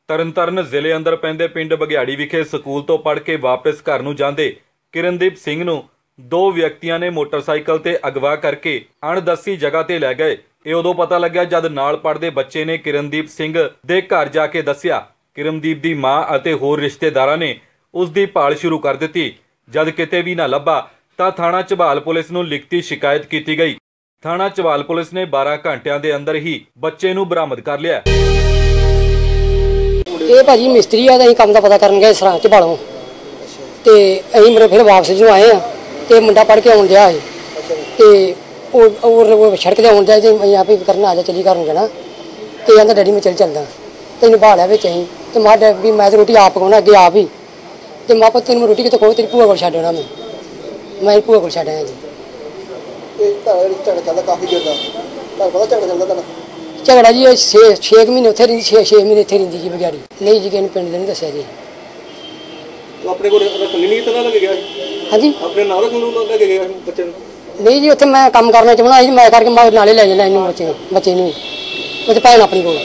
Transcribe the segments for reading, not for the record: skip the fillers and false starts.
ਤਰਨਤਾਰਨ ਜ਼ਿਲ੍ਹੇ ਅੰਦਰ ਪੈਂਦੇ ਪਿੰਡ ਬਘਿਆੜੀ ਵਿਖੇ ਸਕੂਲ ਤੋਂ ਪੜ੍ਹ ਕੇ ਵਾਪਸ ਘਰ ਨੂੰ ਜਾਂਦੇ ਕਿਰਨਦੀਪ ਸਿੰਘ ਨੂੰ ਦੋ ਵਿਅਕਤੀਆਂ ਨੇ ਮੋਟਰਸਾਈਕਲ ਤੇ ਅਗਵਾ ਕਰਕੇ ਅਣਦੱਸੀ ਜਗ੍ਹਾ ਤੇ ਲੈ ਗਏ। ਇਹ ਉਦੋਂ ਪਤਾ ਲੱਗਿਆ ਜਦ ਨਾਲ ਪੜ੍ਹਦੇ ਬੱਚੇ ਨੇ ਕਿਰਨਦੀਪ ਸਿੰਘ ਦੇ ਘਰ ਜਾ ਕੇ ਦੱਸਿਆ। ਕਿਰਨਦੀਪ ਦੀ ਮਾਂ ਅਤੇ ਹੋਰ ਰਿਸ਼ਤੇਦਾਰਾਂ ਨੇ ਉਸ ਦੀ ਭਾਲ ਸ਼ੁਰੂ ਕਰ ਦਿੱਤੀ। ਜਦ ਕਿਤੇ ਵੀ ਨਾ ਲੱਭਾ ਤਾਂ ਥਾਣਾ ਝਬਾਲ ਪੁਲਿਸ ਨੂੰ ਲਿਖਤੀ ਸ਼ਿਕਾਇਤ ਕੀਤੀ ਗਈ। ਥਾਣਾ ਝਬਾਲ ਪੁਲਿਸ ਨੇ 12 ਘੰਟਿਆਂ ਦੇ ਅੰਦਰ ਹੀ ਬੱਚੇ ਨੂੰ ਬਰਾਮਦ ਕਰ ਲਿਆ। ਇਹ ਭਾਜੀ ਮਿਸਤਰੀ ਆ, ਅਸੀਂ ਕੰਮ ਦਾ ਪਤਾ ਕਰਨ ਗਏ ਸਰਾਂ ਝਬਾਲੋਂ ਤੇ ਅਸੀਂ ਮੇਰੇ ਫਿਰ ਵਾਪਸ ਜਦੋਂ ਆਏ ਆ ਤੇ ਮੁੰਡਾ ਪੜ੍ਹ ਕੇ ਆਉਣ ਡਿਆ ਸੀ ਤੇ ਉਹ ਸੜਕ ਤੇ ਆਉਣ ਡਿਆ ਤੇ ਅਸੀਂ ਆਪੇ ਕਰਨ ਆ ਜਾ ਚਲੀ ਕਰਨ ਜਾਣਾ ਤੇ ਕਹਿੰਦਾ ਡੈਡੀ ਮੈਂ ਚੱਲਦਾ ਤੈਨੂੰ ਭਾਲਿਆ ਵਿੱਚ ਅਸੀਂ ਤੇ ਮਾਂ ਵੀ ਮੈਂ ਤਾਂ ਰੋਟੀ ਆਪ ਪਕਾਉਣਾ ਅੱਗੇ ਆਪ ਹੀ ਤੇ ਮਾਂ ਪੁੱਤ ਤੈਨੂੰ ਰੋਟੀ ਕਿਤੇ ਖੋ ਤੇਰੀ ਭੂਆ ਕੋਲ ਛੱਡ ਆਉਣਾ ਮੈਂ ਭੂਆ ਕੋਲ ਛੱਡ ਆਇਆ ਜੀ। ਝਗੜਾ ਚੱਲਦਾ ਕਾਫੀ ਚਿਰ ਦਾ, ਤੁਹਾਨੂੰ ਪਤਾ ਝਗੜਾ ਚੱਲਦਾ ਤੁਹਾਨੂੰ? ਝਗੜਾ ਜੀ 6 ਮਹੀਨੇ ਉੱਥੇ ਰਹਿੰਦੀ, 6 ਮਹੀਨੇ ਇੱਥੇ ਰਹਿੰਦੀ ਜੀ ਬਘਿਆੜੀ। ਨਹੀਂ ਜੀ ਕਿਸੇ ਨੂੰ ਪਿੰਡ ਦੇ ਨਹੀਂ ਦੱਸਿਆ ਜੀ। ਤੂੰ ਆਪਣੇ ਕੋਲ ਰੱਖਣੀ ਨਹੀਂ ਤਾਂ ਲੱਗ ਗਿਆ? ਹਾਂਜੀ ਆਪਣੇ ਨਾਲ ਰੱਖਣ ਨੂੰ ਲੱਗ ਗਿਆ ਬੱਚੇ ਨੂੰ? ਨਹੀਂ ਜੀ ਉੱਥੇ ਮੈਂ ਕੰਮ ਕਰਨਾ ਚਾਹੁੰਦਾ ਜੀ, ਮੈਂ ਕਰਕੇ ਮੈਂ ਨਾਲੇ ਲੈ ਜਾਣਾ ਇਹਨੂੰ ਬੱਚੇ ਨੂੰ ਉੱਥੇ ਭੈਣ ਆਪਣੀ ਕੋਲ।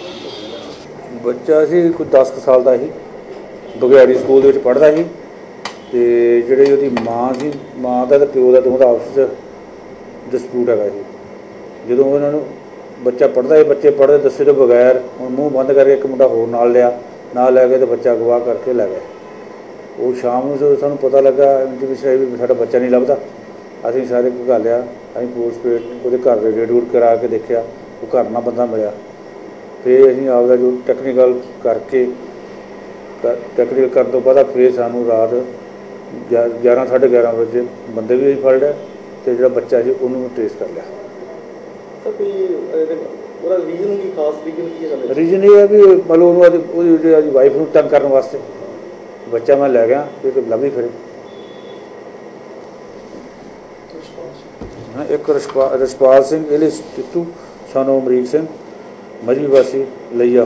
ਬੱਚਾ ਸੀ ਕੋਈ 10 ਸਾਲ ਦਾ ਸੀ, ਬਘਿਆੜੀ ਸਕੂਲ ਦੇ ਵਿੱਚ ਪੜ੍ਹਦਾ ਸੀ ਤੇ ਜਿਹੜੀ ਉਹਦੀ ਮਾਂ ਸੀ, ਮਾਂ ਦਾ ਤੇ ਪਿਓ ਦਾ ਦੋਵਾਂ ਦਾ ਆਪਸ 'ਚ ਡਿਸਪਿਊਟ ਹੈਗਾ ਸੀ। ਜਦੋਂ ਉਹਨਾਂ ਨੂੰ ਬੱਚਾ ਪੜ੍ਹਦਾ ਸੀ, ਬੱਚੇ ਪੜ੍ਹਦੇ ਦੱਸੇ ਤੋਂ ਬਗੈਰ ਹੁਣ ਮੂੰਹ ਬੰਦ ਕਰਕੇ ਇੱਕ ਮੁੰਡਾ ਹੋਰ ਨਾਲ ਲੈ ਕੇ ਤੇ ਬੱਚਾ ਅਗਵਾ ਕਰਕੇ ਲੈ ਗਏ। ਉਹ ਸ਼ਾਮ ਨੂੰ ਜਦੋਂ ਸਾਨੂੰ ਪਤਾ ਲੱਗਾ ਵੀ ਸਾਡਾ ਬੱਚਾ ਨਹੀਂ ਲੱਭਦਾ, ਅਸੀਂ ਸਾਰੇ ਘਾਲਿਆ, ਅਸੀਂ ਪੋਸਟਪੇਡ ਉਹਦੇ ਘਰ ਦੇ ਰੇਡ ਕਰਾ ਕੇ ਦੇਖਿਆ, ਉਹ ਘਰ ਨਾ ਬੰਦਾ ਮਿਲਿਆ। ਫਿਰ ਅਸੀਂ ਆਪਦਾ ਜੋ ਟੈਕਨੀਕਲ ਕਰਨ ਤੋਂ ਬਾਅਦ ਫਿਰ ਸਾਨੂੰ ਰਾਤ 11 ਸਾਢੇ 11 ਵਜੇ ਬੰਦੇ ਵੀ ਅਸੀਂ ਫੜ ਲਿਆ ਅਤੇ ਜਿਹੜਾ ਬੱਚਾ ਸੀ ਉਹਨੂੰ ਟ੍ਰੇਸ ਕਰ ਲਿਆ। ਰੀਜ਼ਨ ਇਹ ਹੈ ਵੀ ਮਤਲਬ ਉਹਦੀ ਵਾਈਫ ਨੂੰ ਤੰਗ ਕਰਨ ਵਾਸਤੇ ਬੱਚਾ ਮੈਂ ਲੈ ਗਿਆ ਤੇ ਲੱਭੀ ਫਿਰੇ। ਇੱਕ ਰਛਪਾਲ ਸਿੰਘ ਏਲੀਸ ਟਿੱਟੂ ਸਾਨੂੰ ਅਮਰੀਕ ਸਿੰਘ ਮਜਬੀ ਵਾਸੀ ਲਈਆ,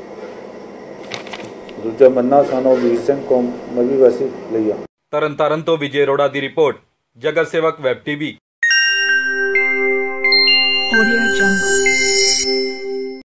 ਦੂਜਾ ਮੰਨਾ ਸਾਨੂੰ ਵੀਰ ਸਿੰਘ ਕੌਮ ਮਜਬੀ ਵਾਸੀ ਲਈਆ। ਤਰਨਤਾਰਨ ਤੋਂ ਵਿਜੇ ਅਰੋੜਾ ਦੀ ਰਿਪੋਰਟ, ਜਗਤ ਸੇਵਕ ਵੈਬ TV। Audio Jungle।